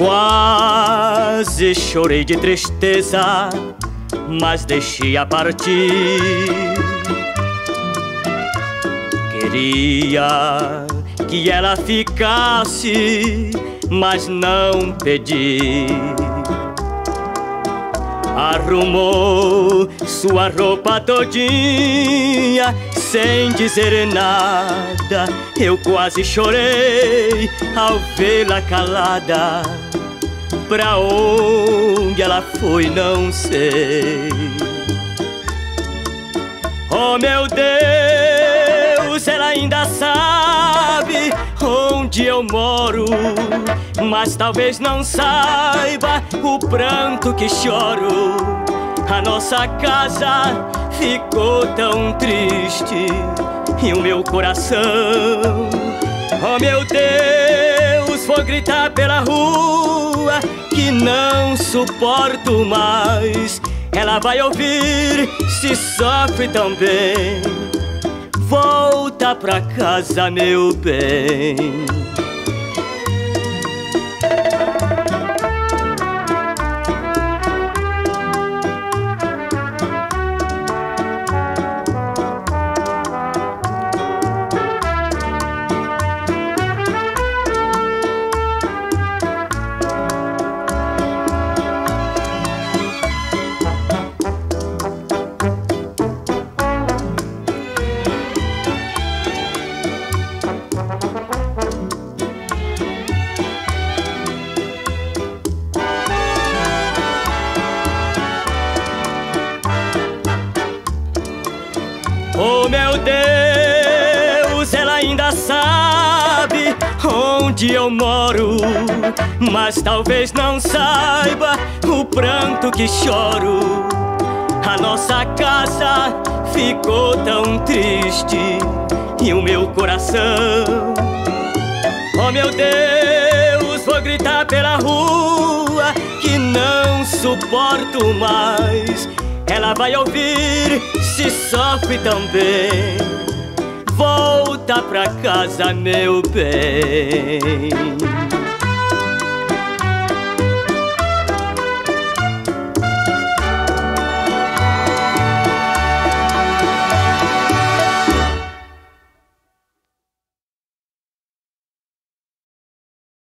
Quase chorei de tristeza, mas deixei-a partir. Queria que ela ficasse, mas não pedi. Arrumou sua roupa todinha, sem dizer nada. Eu quase chorei ao vê-la calada. Pra onde ela foi, não sei. Oh, meu Deus, ela ainda sabe onde eu moro, mas talvez não saiba o pranto que choro. A nossa casa ficou tão triste e o meu coração, oh meu Deus, vou gritar pela rua que não suporto mais. Ela vai ouvir se sofre também. Volta pra casa, meu bem. Oh, meu Deus, ela ainda sabe onde eu moro, mas talvez não saiba o pranto que choro. A nossa casa ficou tão triste e o meu coração, oh meu Deus, vou gritar pela rua que não suporto mais. Ela vai ouvir se sofre também. Volta pra casa, meu bem.